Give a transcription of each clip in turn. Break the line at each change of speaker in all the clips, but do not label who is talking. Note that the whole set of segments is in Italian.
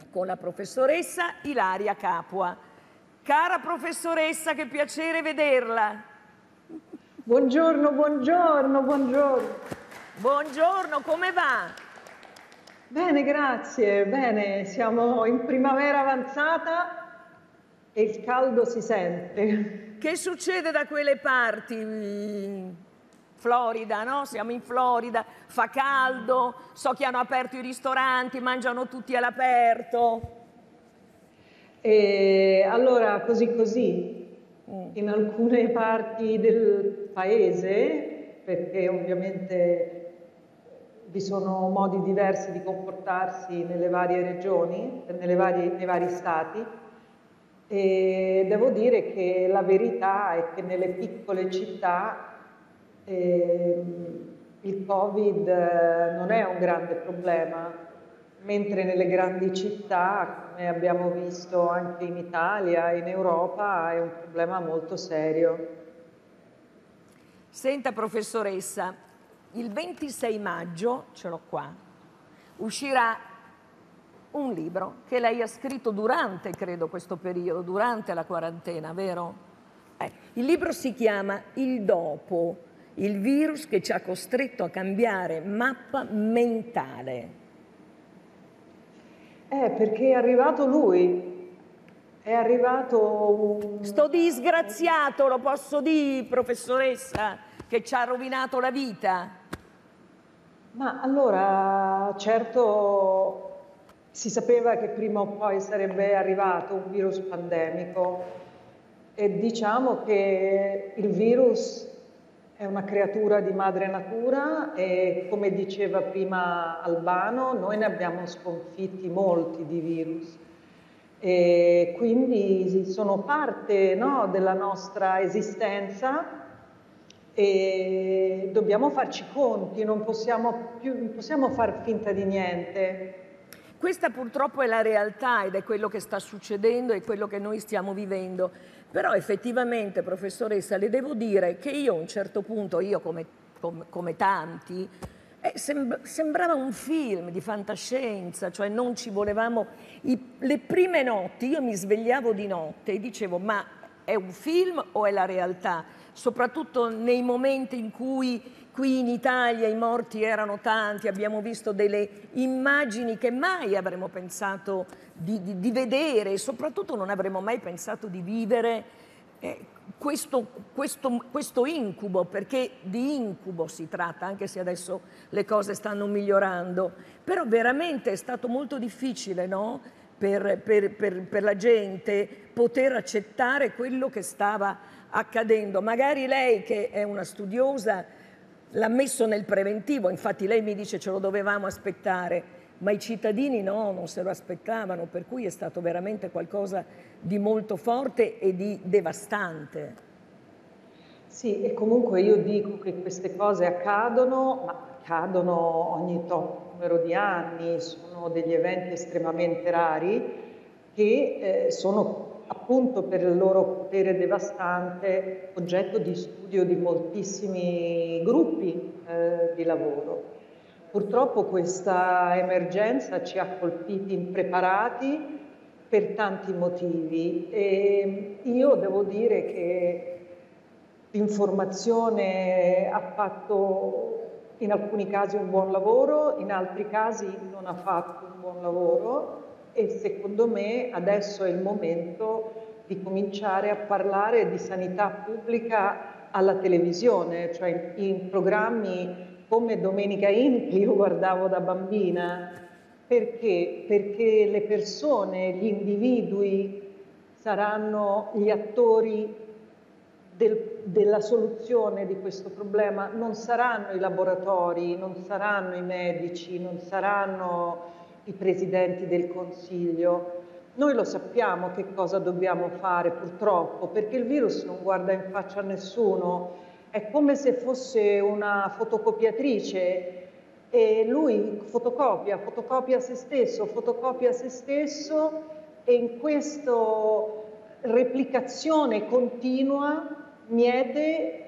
con la professoressa Ilaria Capua. Cara professoressa, che piacere vederla.
Buongiorno, buongiorno, buongiorno.
Buongiorno, come va?
Bene, grazie, bene, siamo in primavera avanzata e il caldo si sente.
Che succede da quelle parti? Florida, no? Siamo in Florida, fa caldo, so che hanno aperto i ristoranti, mangiano tutti all'aperto.
E allora, così, in alcune parti del paese, perché ovviamente vi sono modi diversi di comportarsi nelle varie regioni, nei vari stati, e devo dire che la verità è che nelle piccole città il Covid non è un grande problema, mentre nelle grandi città, come abbiamo visto anche in Italia e in Europa, è un problema molto serio.
Senta professoressa, il 26 maggio, ce l'ho qua, uscirà un libro che lei ha scritto durante, credo, questo periodo, durante la quarantena, vero? Il libro si chiama Il dopo, il virus che ci ha costretto a cambiare mappa mentale.
Perché è arrivato lui, è arrivato un...
Sto disgraziato, lo posso dire, professoressa, che ci ha rovinato la vita.
Ma allora, certo, si sapeva che prima o poi sarebbe arrivato un virus pandemico e diciamo che il virus è una creatura di madre natura e, come diceva prima Albano, noi ne abbiamo sconfitti molti di virus e quindi sono parte, no, della nostra esistenza e dobbiamo farci conti, non possiamo far finta di niente.
Questa purtroppo è la realtà ed è quello che sta succedendo e quello che noi stiamo vivendo. Però effettivamente, professoressa, le devo dire che io a un certo punto, io come tanti, sembrava un film di fantascienza, cioè non ci volevamo... le prime notti io mi svegliavo di notte e dicevo ma è un film o è la realtà? Soprattutto nei momenti in cui qui in Italia i morti erano tanti, abbiamo visto delle immagini che mai avremmo pensato di vedere e soprattutto non avremmo mai pensato di vivere questo incubo, perché di incubo si tratta, anche se adesso le cose stanno migliorando. Però veramente è stato molto difficile, no? Per la gente poter accettare quello che stava accadendo. Magari lei, che è una studiosa, l'ha messo nel preventivo, infatti lei mi dice ce lo dovevamo aspettare, ma i cittadini no, non se lo aspettavano, per cui è stato veramente qualcosa di molto forte e di devastante.
Sì, e comunque io dico che queste cose accadono, ma accadono ogni tot numero di anni, sono degli eventi estremamente rari che sono appunto per il loro potere devastante oggetto di studio di moltissimi gruppi di lavoro. Purtroppo questa emergenza ci ha colpiti impreparati per tanti motivi e io devo dire che l'informazione ha fatto in alcuni casi un buon lavoro, in altri casi non ha fatto un buon lavoro e secondo me adesso è il momento di cominciare a parlare di sanità pubblica alla televisione, cioè in programmi come Domenica In, che io guardavo da bambina. Perché? Perché le persone, gli individui saranno gli attori della soluzione di questo problema, non saranno i laboratori, non saranno i medici, non saranno i presidenti del Consiglio. Noi lo sappiamo che cosa dobbiamo fare purtroppo, perché il virus non guarda in faccia a nessuno, è come se fosse una fotocopiatrice e lui fotocopia se stesso e in questa replicazione continua miete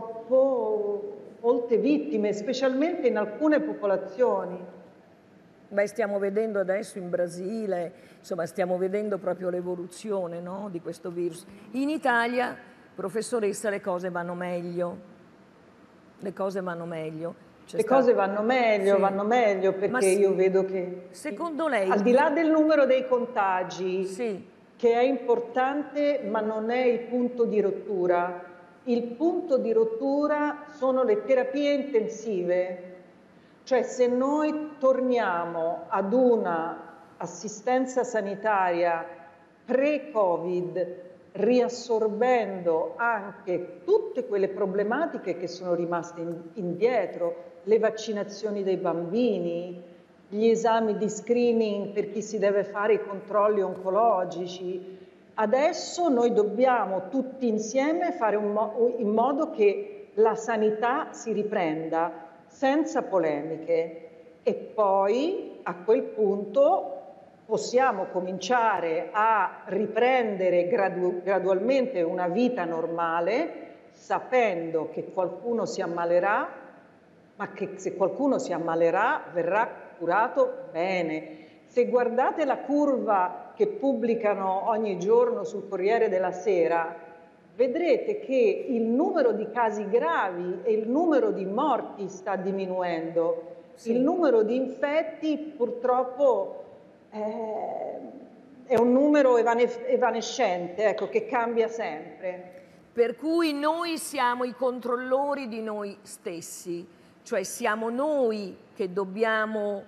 purtroppo molte vittime, specialmente in alcune popolazioni.
Beh, stiamo vedendo adesso in Brasile, insomma, stiamo vedendo proprio l'evoluzione, no, di questo virus. In Italia, professoressa, le cose vanno meglio. Le cose vanno meglio.
Le cose vanno meglio perché io vedo che,
secondo lei,
al di là del numero dei contagi,
sì,
che è importante ma non è il punto di rottura, il punto di rottura sono le terapie intensive. Cioè, se noi torniamo ad una assistenza sanitaria pre-Covid, riassorbendo anche tutte quelle problematiche che sono rimaste indietro, le vaccinazioni dei bambini, gli esami di screening per chi si deve fare i controlli oncologici. Adesso noi dobbiamo tutti insieme fare in modo che la sanità si riprenda senza polemiche e poi a quel punto possiamo cominciare a riprendere gradualmente una vita normale, sapendo che qualcuno si ammalerà, ma che se qualcuno si ammalerà verrà curato bene. Se guardate la curva che pubblicano ogni giorno sul Corriere della Sera, vedrete che il numero di casi gravi e il numero di morti sta diminuendo. Sì. Il numero di infetti purtroppo è un numero evanescente, ecco, che cambia sempre.
Per cui noi siamo i controllori di noi stessi, cioè siamo noi che dobbiamo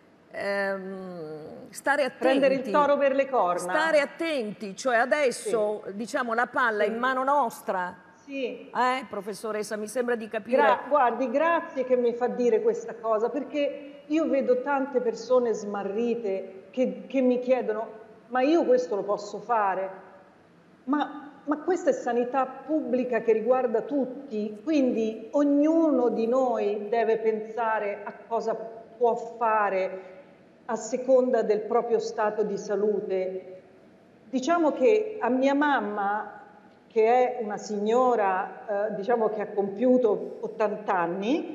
stare attenti.
Prendere il toro per le corna.
Stare attenti, cioè adesso diciamo la palla è in mano nostra.
Sì.
Professoressa, mi sembra di capire.
Guardi, grazie che mi fa dire questa cosa, perché io vedo tante persone smarrite che mi chiedono: ma io questo lo posso fare? Ma questa è sanità pubblica che riguarda tutti, quindi ognuno di noi deve pensare a cosa può fare a seconda del proprio stato di salute. Diciamo che a mia mamma, che è una signora diciamo che ha compiuto 80 anni,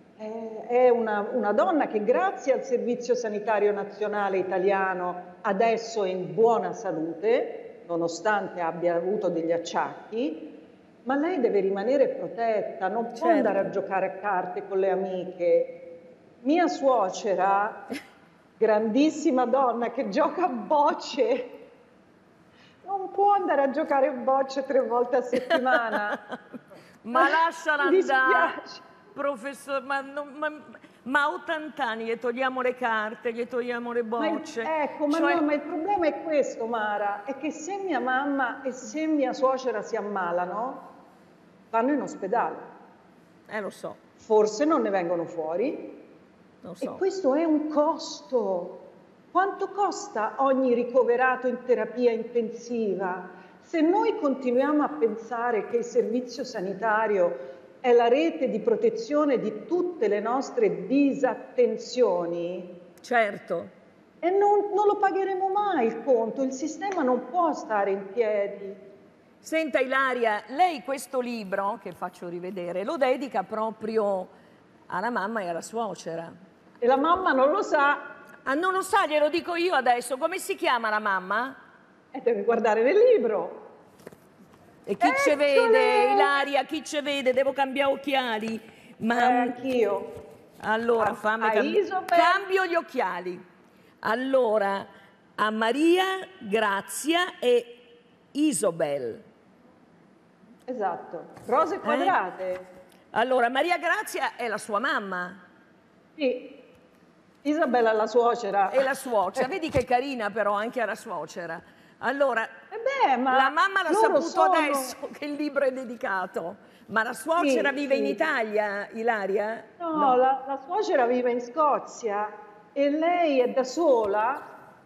è una donna che grazie al Servizio Sanitario Nazionale italiano adesso è in buona salute, nonostante abbia avuto degli acciacchi, ma lei deve rimanere protetta, non può andare a giocare a carte con le amiche. Mia suocera, grandissima donna che gioca a bocce, non può andare a giocare a bocce 3 volte a settimana.
Ma lasciala andare, professor, ma a 80 anni gli togliamo le carte, gli togliamo le bocce.
Ma il problema è questo, Mara, è che se mia mamma e se mia suocera si ammalano, vanno in ospedale.
Lo so.
Forse non ne vengono fuori. Lo so. E questo è un costo. Quanto costa ogni ricoverato in terapia intensiva? Se noi continuiamo a pensare che il servizio sanitario è la rete di protezione di tutte le nostre disattenzioni,
certo,
e non lo pagheremo mai il conto, il sistema non può stare in piedi.
Senta Ilaria, lei questo libro, che faccio rivedere, lo dedica proprio alla mamma e alla suocera.
E la mamma non lo sa.
Ah, non lo sa, glielo dico io adesso. Come si chiama la mamma?
Deve guardare nel libro.
E chi ci vede, Ilaria, chi ci vede? Devo cambiare occhiali. Ma
anch'io.
Allora, fammi cambio gli occhiali. Allora, a Maria Grazia e Isobel.
Esatto, rose quadrate.
Allora, Maria Grazia è la sua mamma.
Sì. Isabella è la suocera.
È la suocera, vedi che carina però anche la suocera. Allora,
ma
la mamma l'ha saputo adesso che il libro è dedicato, ma la suocera vive in Italia, Ilaria?
No. La suocera vive in Scozia e lei è da sola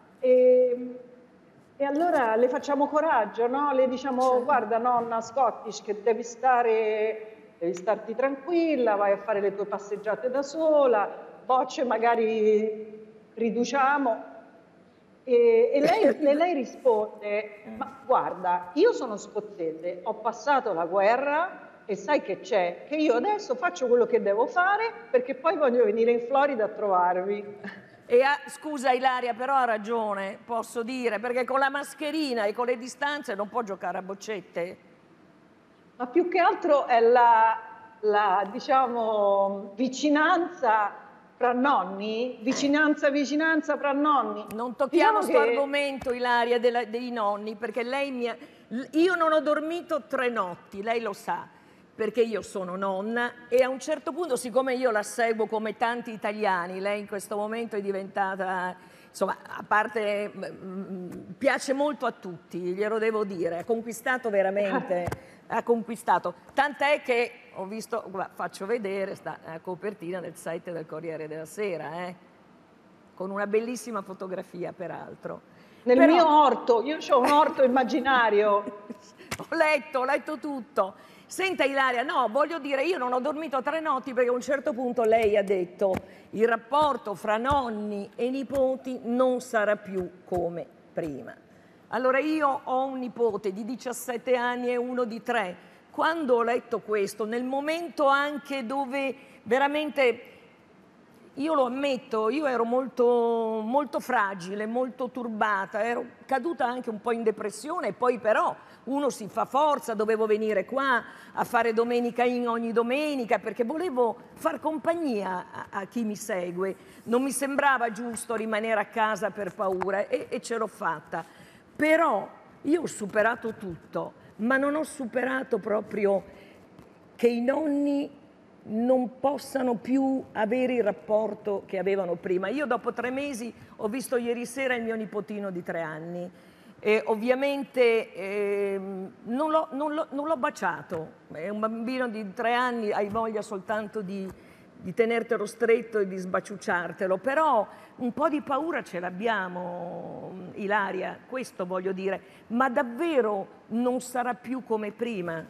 e allora le facciamo coraggio, no? Le diciamo: guarda nonna Scottish, che devi starti tranquilla, vai a fare le tue passeggiate da sola, bocce magari riduciamo. E lei risponde: ma guarda, io sono scozzese, ho passato la guerra e sai che c'è? Che io adesso faccio quello che devo fare perché poi voglio venire in Florida a trovarvi.
Scusa Ilaria, però ha ragione, posso dire, perché con la mascherina e con le distanze non può giocare a boccette.
Ma più che altro è diciamo, vicinanza fra nonni, vicinanza fra nonni.
Non tocchiamo questo argomento, Ilaria, dei nonni, perché io non ho dormito 3 notti, lei lo sa, perché io sono nonna e a un certo punto, siccome io la seguo come tanti italiani, lei in questo momento è diventata, insomma, a parte, piace molto a tutti, glielo devo dire, ha conquistato veramente, ha conquistato, tant'è che ho visto, faccio vedere, sta a copertina del site del Corriere della Sera, con una bellissima fotografia peraltro.
Nel mio orto, io ho un orto immaginario.
Ho letto tutto. Senta Ilaria, no, voglio dire, io non ho dormito 3 notti perché a un certo punto lei ha detto il rapporto fra nonni e nipoti non sarà più come prima. Allora io ho un nipote di 17 anni e uno di 3. Quando ho letto questo, nel momento anche dove veramente, io lo ammetto, io ero molto, molto fragile, molto turbata, ero caduta anche un po' in depressione e poi però uno si fa forza, dovevo venire qua a fare Domenica In ogni domenica perché volevo far compagnia a chi mi segue, non mi sembrava giusto rimanere a casa per paura e ce l'ho fatta. Però io ho superato tutto, ma non ho superato proprio che i nonni non possano più avere il rapporto che avevano prima. Io dopo 3 mesi ho visto ieri sera il mio nipotino di 3 anni e ovviamente non l'ho baciato, è un bambino di 3 anni, hai voglia soltanto di tenertelo stretto e di sbaciucciartelo, però un po' di paura ce l'abbiamo, Ilaria, questo voglio dire, ma davvero non sarà più come prima?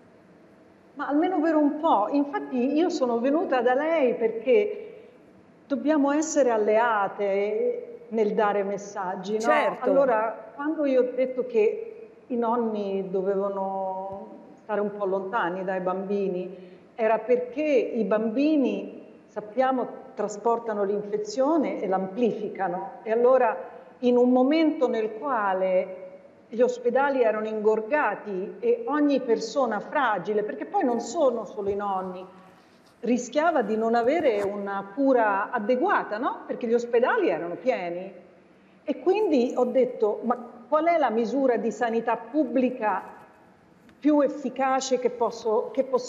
Ma almeno per un po'. Infatti io sono venuta da lei perché dobbiamo essere alleate nel dare messaggi, no?
Certo.
Allora, quando io ho detto che i nonni dovevano stare un po' lontani dai bambini, era perché i bambini, sappiamo, trasportano l'infezione e l'amplificano. E allora, in un momento nel quale gli ospedali erano ingorgati e ogni persona fragile, perché poi non sono solo i nonni, rischiava di non avere una cura adeguata, no? Perché gli ospedali erano pieni. E quindi ho detto, ma qual è la misura di sanità pubblica più efficace che posso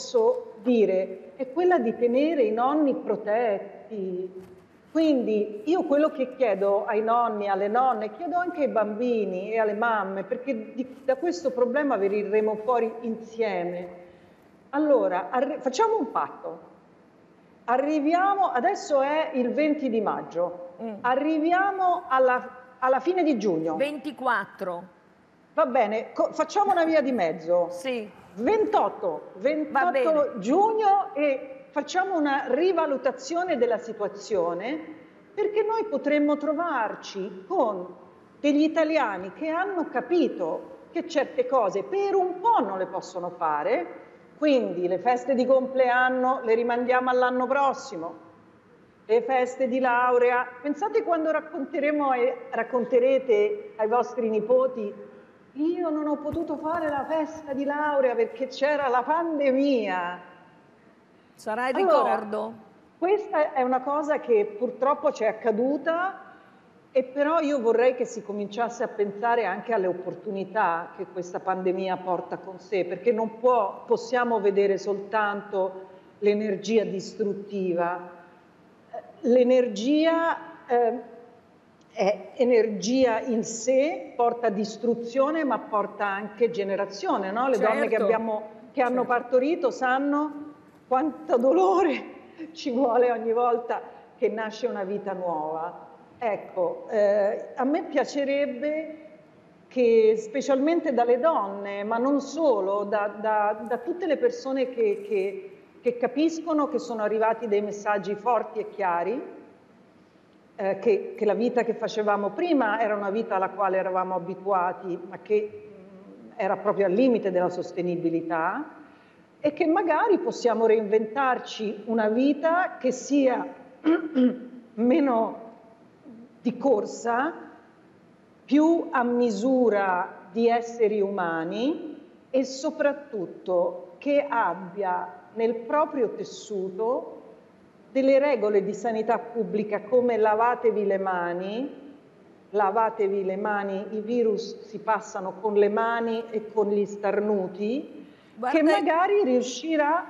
dire? È quella di tenere i nonni protetti. Quindi io quello che chiedo ai nonni, alle nonne, chiedo anche ai bambini e alle mamme, perché da questo problema veniremo fuori insieme. Allora, facciamo un patto. Arriviamo, adesso è il 20 di maggio, arriviamo alla fine di giugno.
24.
Va bene, facciamo una via di mezzo.
Sì.
28 giugno e facciamo una rivalutazione della situazione perché noi potremmo trovarci con degli italiani che hanno capito che certe cose per un po' non le possono fare, quindi le feste di compleanno le rimandiamo all'anno prossimo, le feste di laurea, pensate quando racconterete ai vostri nipoti io non ho potuto fare la festa di laurea perché c'era la pandemia.
Sarà il ricordo?
Questa è una cosa che purtroppo ci è accaduta e però io vorrei che si cominciasse a pensare anche alle opportunità che questa pandemia porta con sé, perché non possiamo vedere soltanto l'energia distruttiva. L'energia è energia in sé, porta distruzione ma porta anche generazione, no? Le donne che hanno partorito sanno quanto dolore ci vuole ogni volta che nasce una vita nuova. Ecco, a me piacerebbe che specialmente dalle donne, ma non solo, da tutte le persone che capiscono che sono arrivati dei messaggi forti e chiari, che la vita che facevamo prima era una vita alla quale eravamo abituati, ma che era proprio al limite della sostenibilità, e che magari possiamo reinventarci una vita che sia meno di corsa, più a misura di esseri umani e soprattutto che abbia nel proprio tessuto delle regole di sanità pubblica come lavatevi le mani, i virus si passano con le mani e con gli starnuti,
Guarda,
che magari riuscirà...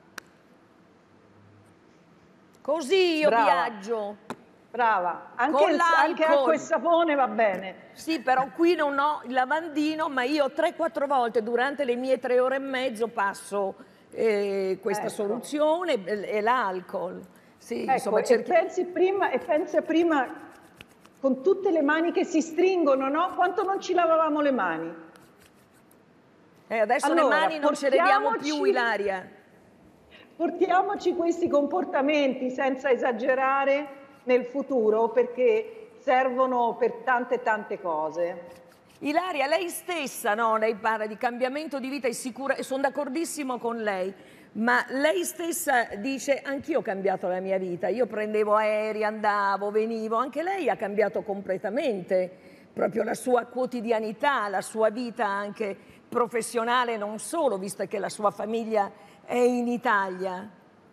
Così io viaggio.
Brava,
Con
anche acqua e sapone va bene.
Sì, però qui non ho il lavandino, ma io 3-4 volte durante le mie 3 ore e mezzo passo questa soluzione e l'alcol. Sì,
ecco,
insomma,
pensi prima con tutte le mani che si stringono, no? Quanto non ci lavavamo le mani?
Adesso
allora,
le mani non ce le diamo più, Ilaria.
Portiamoci questi comportamenti senza esagerare nel futuro, perché servono per tante cose.
Ilaria, lei stessa, no? Lei parla di cambiamento di vita e sono d'accordissimo con lei, ma lei stessa dice anch'io ho cambiato la mia vita, io prendevo aerei, andavo, venivo, anche lei ha cambiato completamente proprio la sua quotidianità, la sua vita anche professionale, non solo, visto che la sua famiglia è in Italia.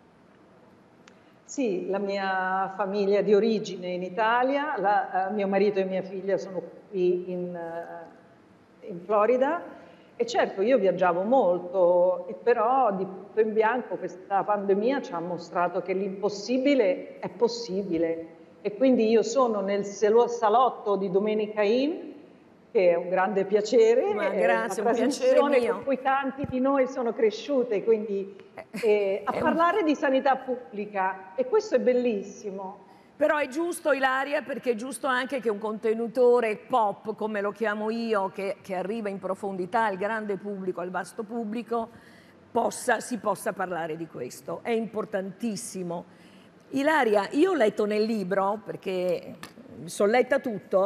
Sì, la mia famiglia di origine è in Italia, mio marito e mia figlia sono qui in Florida e certo io viaggiavo molto, però di punto in bianco questa pandemia ci ha mostrato che l'impossibile è possibile e quindi io sono nel salotto di Domenica In, che è un grande piacere,
ma grazie,
una trasmissione
mio.
con cui tanti di noi sono cresciute, quindi a parlare di sanità pubblica, e questo è bellissimo.
Però è giusto, Ilaria, perché è giusto anche che un contenitore pop, come lo chiamo io, che arriva in profondità al grande pubblico, al vasto pubblico, si possa parlare di questo. È importantissimo. Ilaria, io ho letto nel libro, perché sono letta tutto,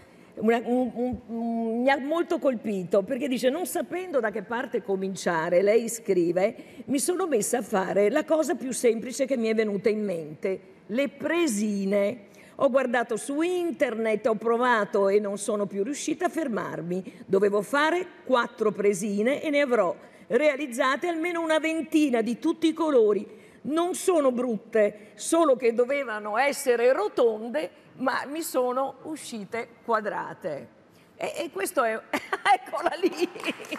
mi ha molto colpito, perché dice, non sapendo da che parte cominciare, lei scrive, mi sono messa a fare la cosa più semplice che mi è venuta in mente, le presine. Ho guardato su internet, ho provato e non sono più riuscita a fermarmi. Dovevo fare 4 presine e ne avrò realizzate almeno una ventina di tutti i colori. Non sono brutte, solo che dovevano essere rotonde, ma mi sono uscite quadrate. E questo è... eccola lì!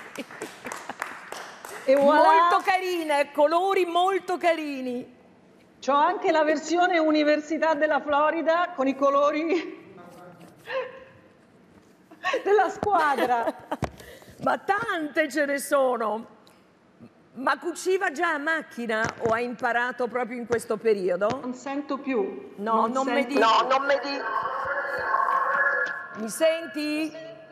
E voilà.
Molto carine, colori molto carini.
C'ho anche la versione Università della Florida con i colori della squadra.
Ma tante ce ne sono. Ma cuciva già a macchina o ha imparato proprio in questo periodo?
Non sento più.
No, non mi dica.
No, non mi dica.
Mi senti?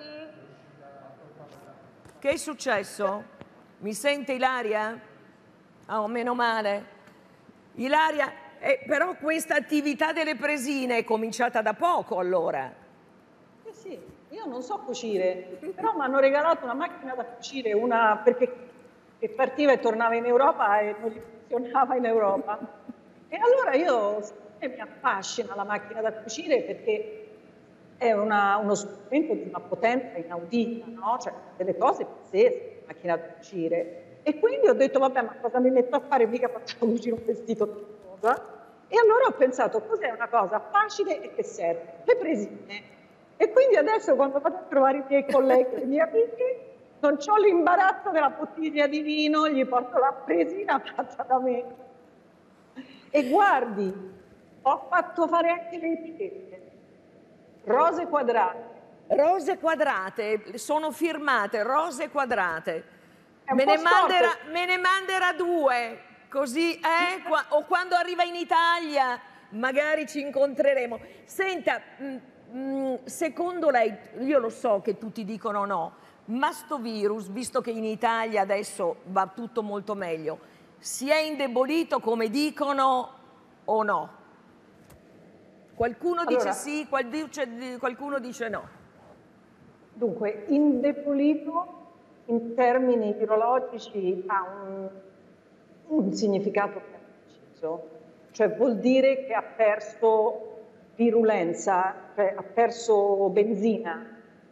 Che è successo? Mi sente Ilaria? Oh, meno male. Ilaria, però questa attività delle presine è cominciata da poco allora.
Sì, io non so cucire, però mi hanno regalato una macchina da cucire, perché partiva e tornava in Europa e non gli funzionava in Europa. E allora mi affascina la macchina da cucire perché è uno strumento di una potenza inaudita, no? Cioè delle cose pazzesche, la macchina da cucire. E quindi ho detto, vabbè, ma cosa mi metto a fare? Mica faccio cucire un vestito di cosa. E allora ho pensato, cos'è una cosa facile e che serve? Le presine. E quindi adesso quando vado a trovare i miei colleghi e i miei amici, non ho l'imbarazzo della bottiglia di vino, gli porto la presina fatta da me. E guardi, ho fatto fare anche le etichette. Rose quadrate.
Rose quadrate, sono firmate, rose quadrate. Me ne manderà 2, così, o quando arriva in Italia magari ci incontreremo. Senta, secondo lei, io lo so che tutti dicono no, ma sto virus, visto che in Italia adesso va tutto molto meglio, si è indebolito come dicono o no? Qualcuno dice sì, qualcuno dice no.
Dunque, indebolito in termini virologici ha un significato preciso, cioè vuol dire che ha perso virulenza, cioè ha perso benzina.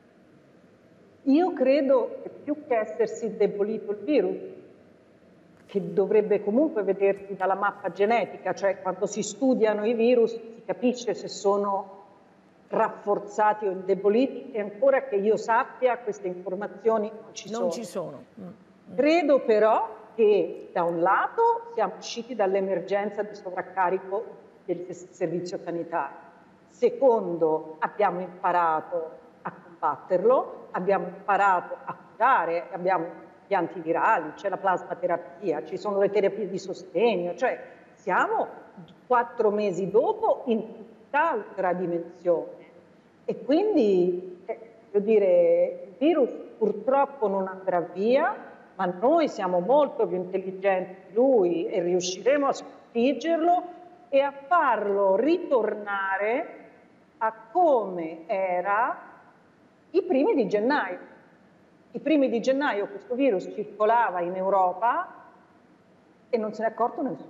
Io credo che più che essersi indebolito il virus, che dovrebbe comunque vedersi dalla mappa genetica, cioè quando si studiano i virus si capisce se sono rafforzati o indeboliti, e ancora che io sappia queste informazioni non ci sono.
Non ci sono.
Credo però che da un lato siamo usciti dall'emergenza di sovraccarico del servizio sanitario, secondo abbiamo imparato a combatterlo, abbiamo imparato a curare, abbiamo gli antivirali, c'è la plasmaterapia, ci sono le terapie di sostegno, cioè siamo 4 mesi dopo in tutt'altra dimensione. E quindi, voglio dire, il virus purtroppo non andrà via, ma noi siamo molto più intelligenti di lui e riusciremo a sconfiggerlo e a farlo ritornare a come era i primi di gennaio. I primi di gennaio questo virus circolava in Europa e non se ne è accorto nessuno.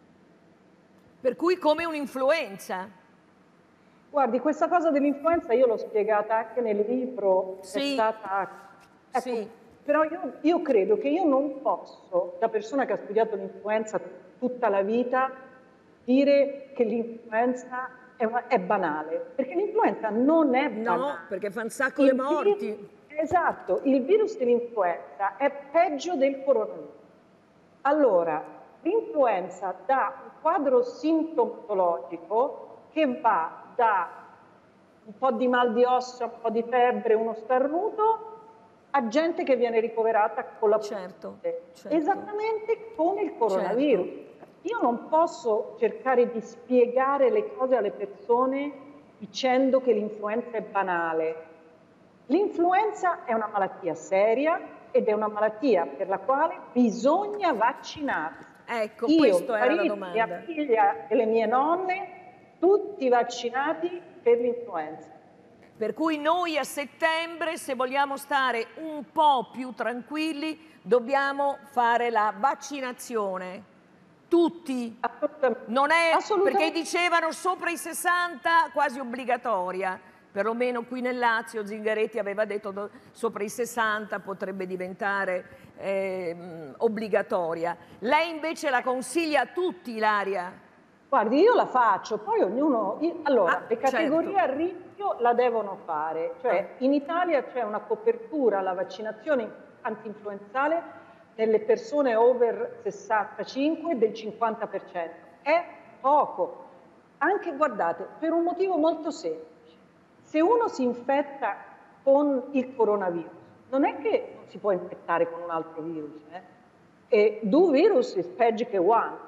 Per cui come un'influenza.
Guardi, questa cosa dell'influenza io l'ho spiegata anche nel libro,
sì.
è stata... Ecco,
sì.
Però io credo che io non posso, da persona che ha studiato l'influenza tutta la vita, dire che l'influenza è banale, perché l'influenza non è banale.
No, perché fa un sacco di morti.
Esatto, il virus dell'influenza è peggio del coronavirus. Allora, l'influenza dà un quadro sintomatologico che va da un po' di mal di ossa, un po' di febbre, uno starnuto, a gente che viene ricoverata con la
certo.
Esattamente come il coronavirus. Io non posso cercare di spiegare le cose alle persone dicendo che l'influenza è banale. L'influenza è una malattia seria ed è una malattia per la quale bisogna vaccinarsi.
Ecco, questa era la domanda.
Mia figlia e le mie nonne, tutti vaccinati per l'influenza.
Per cui noi a settembre, se vogliamo stare un po' più tranquilli, dobbiamo fare la vaccinazione. Tutti. Non è perché dicevano sopra i 60 quasi obbligatoria. Perlomeno qui nel Lazio Zingaretti aveva detto sopra i 60 potrebbe diventare obbligatoria. Lei invece la consiglia a tutti, Ilaria?
Guardi, io la faccio, poi ognuno... Allora, le categorie a rischio la devono fare. Cioè, in Italia c'è una copertura alla vaccinazione antinfluenzale nelle persone over 65 del 50%. È poco. Anche, guardate, per un motivo molto semplice. Se uno si infetta con il coronavirus, non è che non si può infettare con un altro virus. E due virus is peggio che one.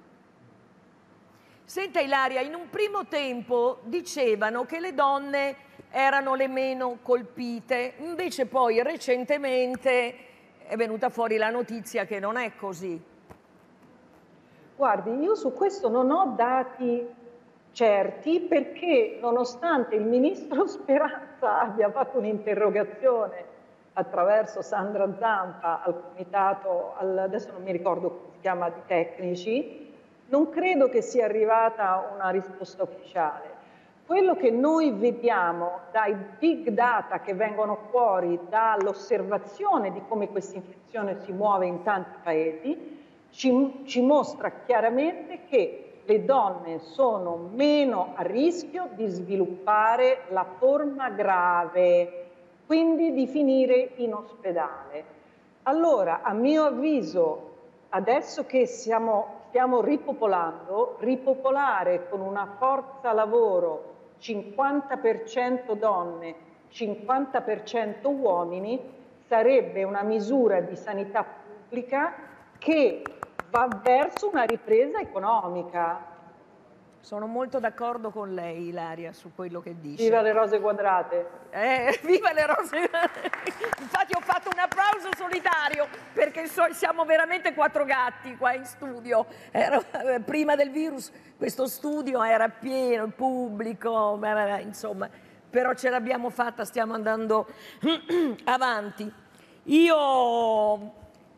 Senta Ilaria, in un primo tempo dicevano che le donne erano le meno colpite, invece poi recentemente è venuta fuori la notizia che non è così.
Guardi, io su questo non ho dati certi perché nonostante il ministro Speranza abbia fatto un'interrogazione attraverso Sandra Zampa al comitato, adesso non mi ricordo come si chiama, di tecnici, non credo che sia arrivata una risposta ufficiale. Quello che noi vediamo dai big data che vengono fuori dall'osservazione di come questa infezione si muove in tanti paesi, ci mostra chiaramente che le donne sono meno a rischio di sviluppare la forma grave, quindi di finire in ospedale. Allora, a mio avviso, adesso che stiamo ripopolando, ripopolare con una forza lavoro 50% donne, 50% uomini, sarebbe una misura di sanità pubblica che va verso una ripresa economica.
Sono molto d'accordo con lei, Ilaria, su quello che dice.
Viva le rose quadrate!
Viva le rose quadrate! Infatti ho fatto un applauso solitario perché siamo veramente 4 gatti qua in studio. Prima del virus questo studio era pieno, il pubblico, insomma, però ce l'abbiamo fatta, stiamo andando avanti. Io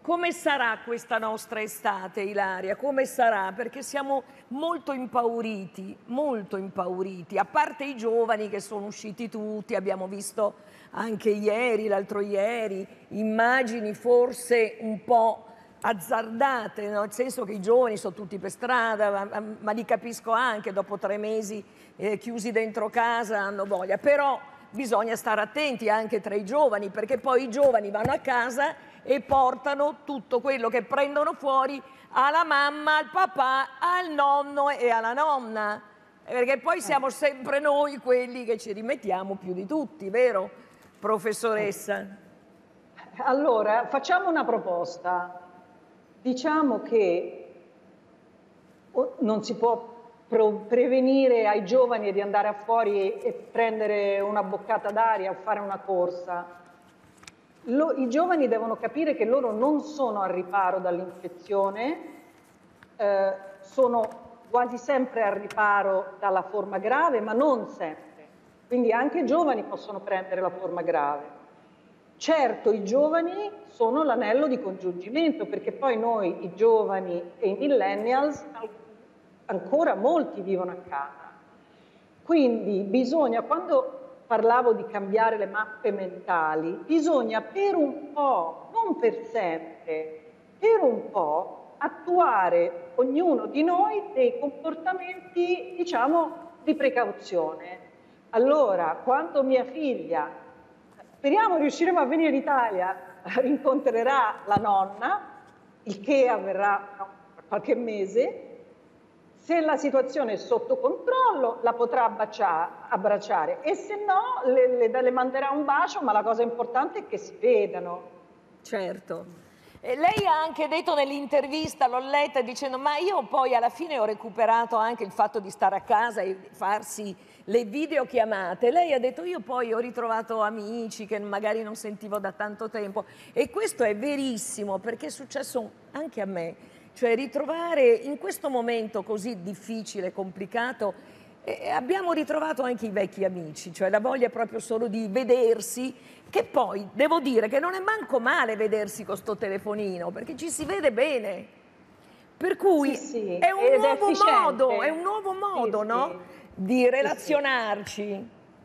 Come sarà questa nostra estate, Ilaria? Come sarà? Perché siamo molto impauriti, a parte i giovani che sono usciti tutti, abbiamo visto anche ieri, l'altro ieri, immagini forse un po' azzardate, no? Nel senso che i giovani sono tutti per strada, ma li capisco anche, dopo 3 mesi chiusi dentro casa hanno voglia, però bisogna stare attenti anche tra i giovani, perché poi i giovani vanno a casa e portano tutto quello che prendono fuori alla mamma, al papà, al nonno e alla nonna, perché poi siamo sempre noi quelli che ci rimettiamo più di tutti, vero, professoressa?
Allora, facciamo una proposta. Diciamo che non si può prevenire ai giovani di andare fuori e prendere una boccata d'aria o fare una corsa. I giovani devono capire che loro non sono al riparo dall'infezione, sono quasi sempre al riparo dalla forma grave, ma non sempre. Quindi anche i giovani possono prendere la forma grave. Certo, i giovani sono l'anello di congiungimento, perché poi noi, i giovani e i millennials, ancora molti vivono a casa. Quindi bisogna, quando parlavo di cambiare le mappe mentali, bisogna per un po', non per sempre, per un po' attuare ognuno di noi dei comportamenti, diciamo, di precauzione. Allora, quando mia figlia, speriamo riusciremo a venire in Italia, rincontrerà la nonna, il che avverrà tra qualche mese, se la situazione è sotto controllo la potrà abbracciare e se no le manderà un bacio, ma la cosa importante è che si vedano.
Certo. E lei ha anche detto nell'intervista, l'ho letta, dicendo ma io poi alla fine ho recuperato anche il fatto di stare a casa e farsi le videochiamate. Lei ha detto io poi ho ritrovato amici che magari non sentivo da tanto tempo, e questo è verissimo perché è successo anche a me. Cioè ritrovare in questo momento così difficile, complicato, abbiamo ritrovato anche i vecchi amici, cioè la voglia proprio solo di vedersi, che poi devo dire che non è manco male vedersi con sto telefonino, perché ci si vede bene. Per cui
sì,
è un nuovo modo,
sì,
no? Di relazionarci.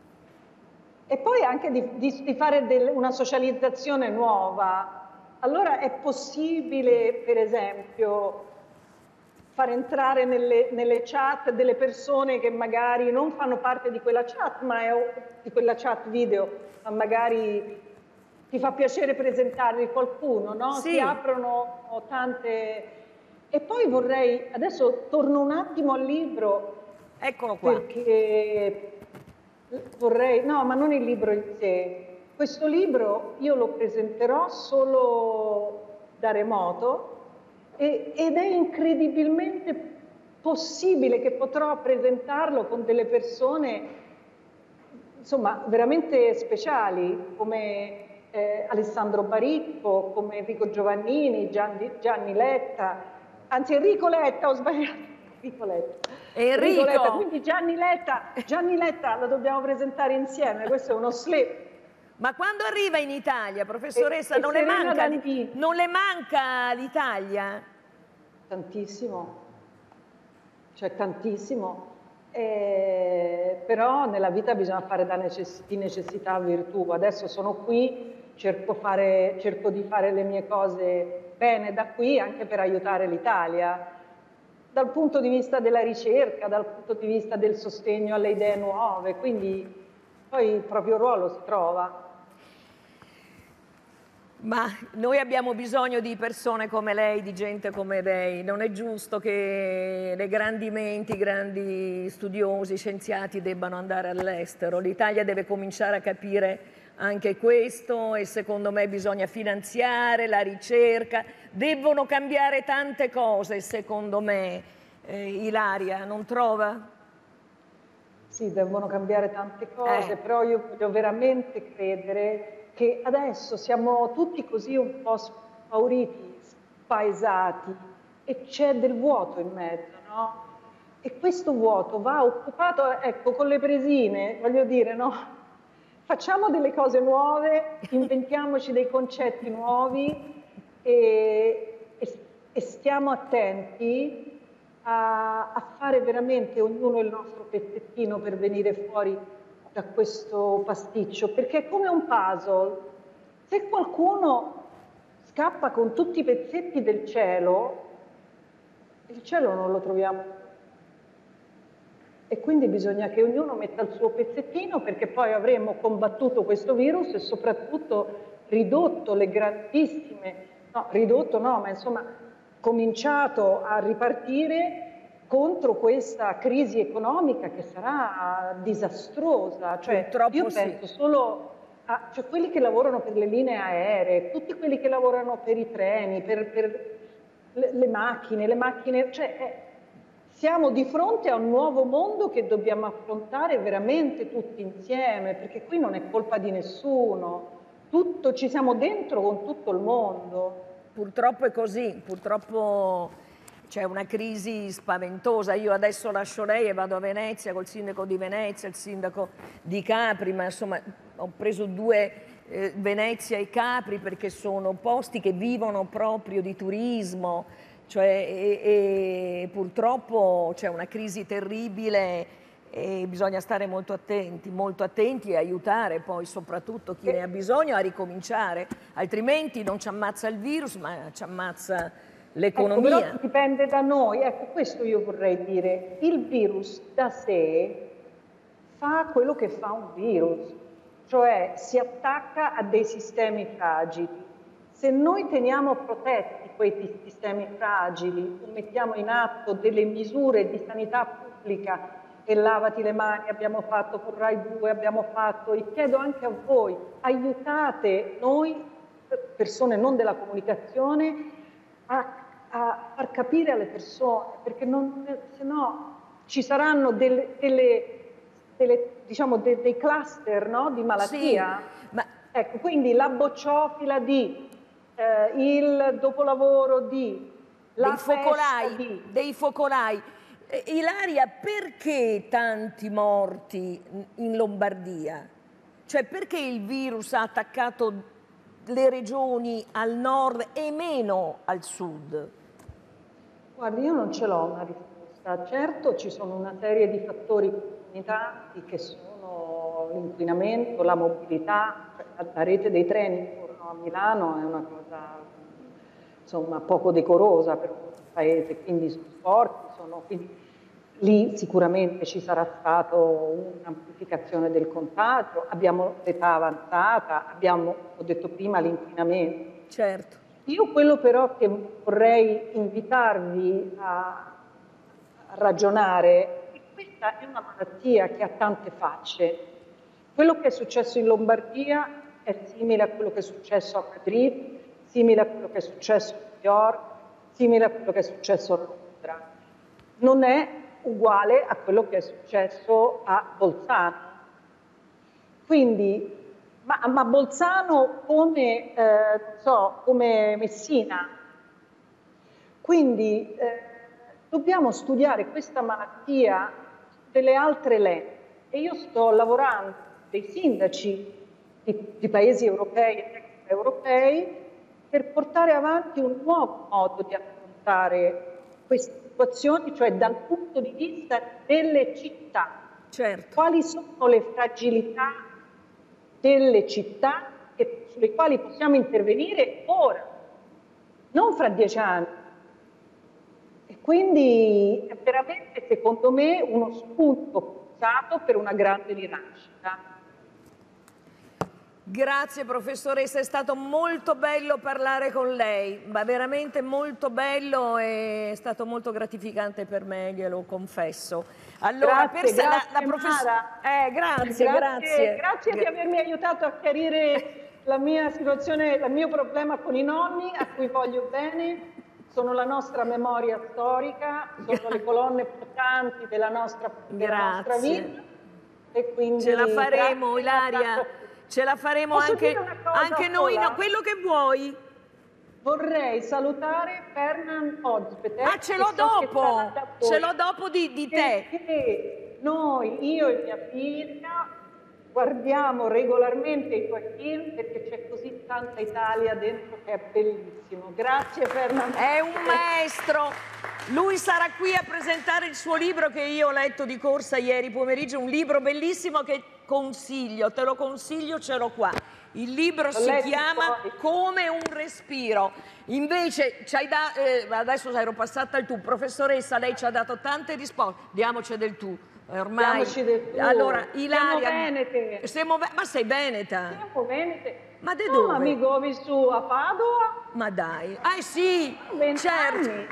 E poi anche di fare una socializzazione nuova. Allora è possibile, per esempio, far entrare nelle chat delle persone che magari non fanno parte di quella chat, di quella chat video, ma magari ti fa piacere presentarvi qualcuno, no?
Sì.
Si aprono tante... E poi vorrei, adesso torno un attimo al libro.
Eccolo qua.
Perché vorrei, no, ma non il libro in sé. Questo libro io lo presenterò solo da remoto ed è incredibilmente possibile che potrò presentarlo con delle persone, insomma, veramente speciali, come Alessandro Baricco, come Enrico Giovannini, Gianni Letta, anzi Enrico Letta, ho sbagliato. Enrico Letta, quindi Gianni Letta lo dobbiamo presentare insieme, questo è uno slip.
Ma quando arriva in Italia, professoressa, non le manca l'Italia?
Tantissimo, cioè tantissimo, però nella vita bisogna fare di necessità virtù. Adesso sono qui, cerco di fare le mie cose bene da qui, anche per aiutare l'Italia, dal punto di vista della ricerca, dal punto di vista del sostegno alle idee nuove, quindi poi il proprio ruolo si trova.
Ma noi abbiamo bisogno di persone come lei, di gente come lei. Non è giusto che le grandi menti, i grandi studiosi, scienziati debbano andare all'estero. L'Italia deve cominciare a capire anche questo e secondo me bisogna finanziare la ricerca. Devono cambiare tante cose, secondo me, Ilaria, non trova?
Sì, devono cambiare tante cose, però io voglio veramente credere che adesso siamo tutti così un po' spauriti, spaesati e c'è del vuoto in mezzo, no? E questo vuoto va occupato, ecco, con le presine, voglio dire, no? Facciamo delle cose nuove, inventiamoci dei concetti nuovi e stiamo attenti a fare veramente ognuno il nostro pezzettino per venire fuori da questo pasticcio, perché è come un puzzle. Se qualcuno scappa con tutti i pezzetti del cielo, il cielo non lo troviamo. E quindi bisogna che ognuno metta il suo pezzettino, perché poi avremo combattuto questo virus e soprattutto ridotto le grandissime, no, ridotto no, ma insomma cominciato a ripartire contro questa crisi economica che sarà disastrosa. Cioè,
Purtroppo
io penso solo a cioè, quelli che lavorano per le linee aeree, tutti quelli che lavorano per i treni, per le macchine, cioè siamo di fronte a un nuovo mondo che dobbiamo affrontare veramente tutti insieme, perché qui non è colpa di nessuno, ci siamo dentro con tutto il mondo.
Purtroppo è così, purtroppo c'è una crisi spaventosa. Io adesso lascio lei e vado a Venezia col sindaco di Venezia, il sindaco di Capri, ma insomma ho preso Venezia e Capri perché sono posti che vivono proprio di turismo, cioè, e purtroppo c'è una crisi terribile e bisogna stare molto attenti e aiutare poi soprattutto chi ne ha bisogno a ricominciare, altrimenti non ci ammazza il virus ma ci ammazza l'economia.
Ecco, però dipende da noi, ecco questo io vorrei dire, il virus da sé fa quello che fa un virus, cioè si attacca a dei sistemi fragili. Se noi teniamo protetti quei sistemi fragili, mettiamo in atto delle misure di sanità pubblica, e lavati le mani, abbiamo fatto con Rai 2, abbiamo fatto, e chiedo anche a voi, aiutate noi, persone non della comunicazione, a far capire alle persone, perché se no ci saranno diciamo, dei cluster, no? Di malattia.
Sì, ma...
Ecco, quindi la bocciofila il dopolavoro la
dei focolai. Ilaria, perché tanti morti in Lombardia? Cioè, perché il virus ha attaccato le regioni al nord e meno al sud?
Guardi, io non ce l'ho una risposta. Certo, ci sono una serie di fattori comunitanti che sono l'inquinamento, la mobilità, la rete dei treni intorno a Milano è una cosa, insomma, poco decorosa per un paese, quindi sono sporchi, quindi lì sicuramente ci sarà stata un'amplificazione del contagio, abbiamo l'età avanzata, abbiamo, ho detto prima, l'inquinamento.
Certo.
Io quello però che vorrei invitarvi a ragionare è che questa è una malattia che ha tante facce. Quello che è successo in Lombardia è simile a quello che è successo a Madrid, simile a quello che è successo a New York, simile a quello che è successo a Londra. Non è uguale a quello che è successo a Bolzano. Quindi, ma Bolzano come, come Messina. Quindi dobbiamo studiare questa malattia delle altre lenti. E io sto lavorando dei sindaci di paesi europei e extraeuropei per portare avanti un nuovo modo di affrontare queste situazioni, cioè dal punto di vista delle città.
Certo.
Quali sono le fragilità delle città sulle quali possiamo intervenire ora, non fra 10 anni. E quindi è veramente, secondo me, uno spunto pensato per una grande rinascita.
Grazie professoressa, è stato molto bello parlare con lei, ma veramente molto bello e è stato molto gratificante per me, glielo confesso. Allora,
grazie
la professoressa...
Grazie di avermi aiutato a chiarire la mia situazione, il mio problema con i nonni, a cui voglio bene. Sono la nostra memoria storica, sono le colonne portanti della nostra vita. E quindi
ce la faremo, Ilaria. Ce la faremo anche noi, no, quello che vuoi.
Vorrei salutare Fernand Ozbete.
Ah, ce l'ho dopo di te.
Perché noi, io e mia figlia, guardiamo regolarmente i tuoi film perché c'è così tanta Italia dentro che è bellissimo. Grazie Fernando.
È un maestro. Lui sarà qui a presentare il suo libro che io ho letto di corsa ieri pomeriggio, un libro bellissimo che consiglio, te lo consiglio, ce l'ho qua. Il libro si chiama Come un respiro. Invece, adesso ero passata al tu, professoressa, lei ci ha dato tante risposte, diamoci del tu. Ormai.
Diamoci del tu.
Allora, Ilaria.
Siamo venete.
Ma sei veneta?
Siamo venete.
Ma da dove?
Amico, vissuto a Padova.
Ma dai, sì,
20
certo.
anni.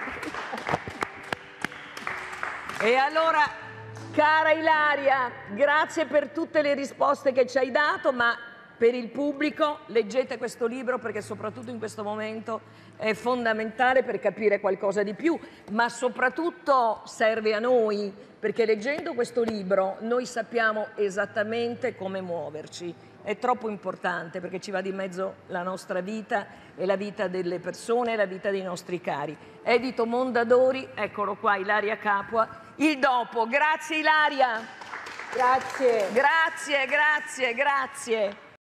E allora, cara Ilaria, grazie per tutte le risposte che ci hai dato, ma per il pubblico leggete questo libro perché soprattutto in questo momento è fondamentale per capire qualcosa di più, ma soprattutto serve a noi, perché leggendo questo libro noi sappiamo esattamente come muoverci. È troppo importante perché ci va di mezzo la nostra vita e la vita delle persone e la vita dei nostri cari. Edito Mondadori, eccolo qua, Ilaria Capua. Il dopo. Grazie Ilaria.
Grazie.
Grazie, grazie, grazie.